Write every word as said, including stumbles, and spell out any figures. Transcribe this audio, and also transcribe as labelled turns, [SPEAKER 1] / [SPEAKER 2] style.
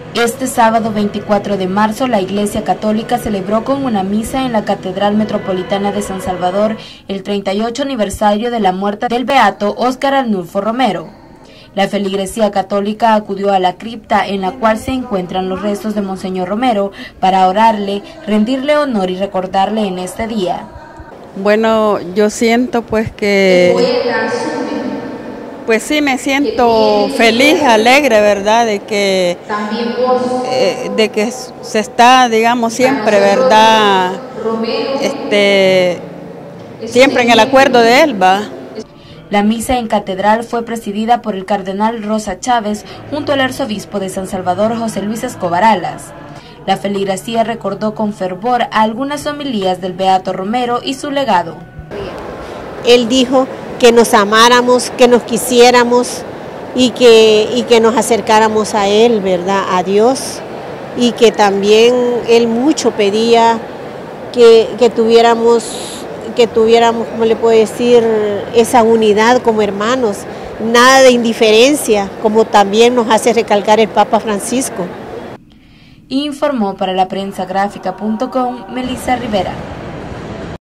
[SPEAKER 1] Este sábado veinticuatro de marzo, la Iglesia Católica celebró con una misa en la Catedral Metropolitana de San Salvador el treinta y ocho aniversario de la muerte del beato Óscar Arnulfo Romero. La feligresía católica acudió a la cripta en la cual se encuentran los restos de Monseñor Romero para orarle, rendirle honor y recordarle en este día.
[SPEAKER 2] Bueno, yo siento pues que... Pues sí, me siento feliz, alegre, ¿verdad? De que, eh, de que se está, digamos, siempre, ¿verdad? Este, siempre en el acuerdo de él, ¿va?
[SPEAKER 1] La misa en catedral fue presidida por el cardenal Rosa Chávez junto al arzobispo de San Salvador, José Luis Escobar Alas. La feligresía recordó con fervor algunas homilías del beato Romero y su legado.
[SPEAKER 3] Él dijo que nos amáramos, que nos quisiéramos y que, y que nos acercáramos a Él, ¿verdad? A Dios. Y que también Él mucho pedía que, que tuviéramos, que tuviéramos, ¿cómo le puedo decir?, esa unidad como hermanos, nada de indiferencia, como también nos hace recalcar el Papa Francisco.
[SPEAKER 1] Informó para la prensa gráfica punto com Melissa Rivera.